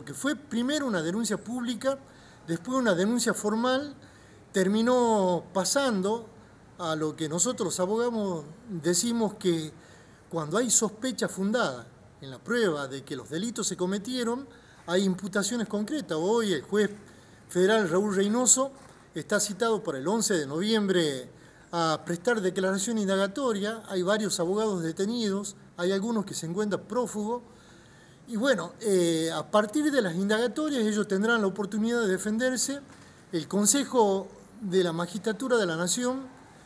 porque fue primero una denuncia pública, después una denuncia formal, terminó pasando a lo que nosotros los abogados decimos que cuando hay sospecha fundada en la prueba de que los delitos se cometieron, hay imputaciones concretas. Hoy el juez federal Raúl Reynoso está citado para el 11 de noviembre a prestar declaración indagatoria. Hay varios abogados detenidos, hay algunos que se encuentran prófugos. Y bueno, a partir de las indagatorias ellos tendrán la oportunidad de defenderse. El Consejo de la Magistratura de la Nación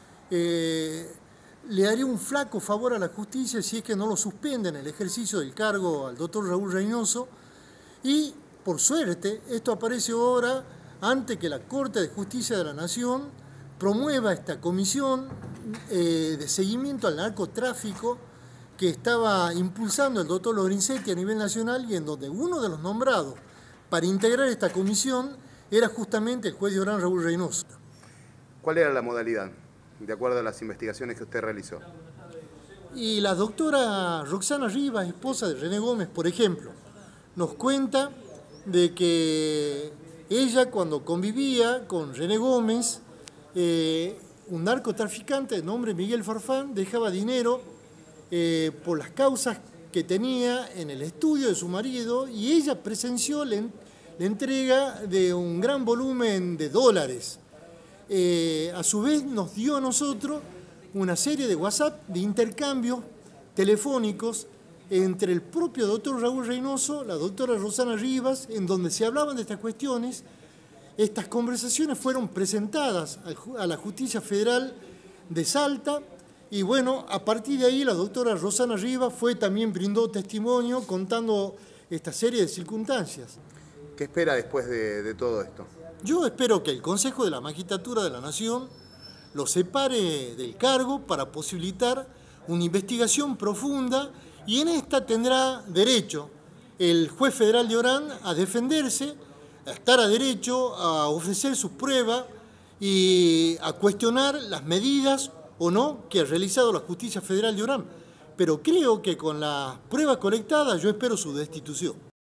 le haría un flaco favor a la justicia si es que no lo suspenden el ejercicio del cargo al doctor Raúl Reynoso. Y, por suerte, esto aparece ahora antes que la Corte de Justicia de la Nación promueva esta comisión de seguimiento al narcotráfico que estaba impulsando el doctor Lorenzetti a nivel nacional y en donde uno de los nombrados para integrar esta comisión era justamente el juez de Orán Raúl Reynoso. ¿Cuál era la modalidad, de acuerdo a las investigaciones que usted realizó? Y la doctora Roxana Rivas, esposa de René Gómez, por ejemplo, nos cuenta de que ella, cuando convivía con René Gómez, un narcotraficante de nombre Miguel Farfán dejaba dinero por las causas que tenía en el estudio de su marido y ella presenció la entrega de un gran volumen de dólares. A su vez nos dio a nosotros una serie de WhatsApp de intercambios telefónicos entre el propio doctor Raúl Reynoso, la doctora Roxana Rivas, en donde se hablaban de estas cuestiones. Estas conversaciones fueron presentadas a la Justicia Federal de Salta y bueno, a partir de ahí la doctora Roxana Rivas brindó testimonio contando esta serie de circunstancias. ¿Qué espera después de todo esto? Yo espero que el Consejo de la Magistratura de la Nación lo separe del cargo para posibilitar una investigación profunda y en esta tendrá derecho el juez federal de Orán a defenderse, a estar a derecho a ofrecer sus pruebas y a cuestionar las medidas o no que ha realizado la Justicia Federal de Orán. Pero creo que con las pruebas colectadas yo espero su destitución.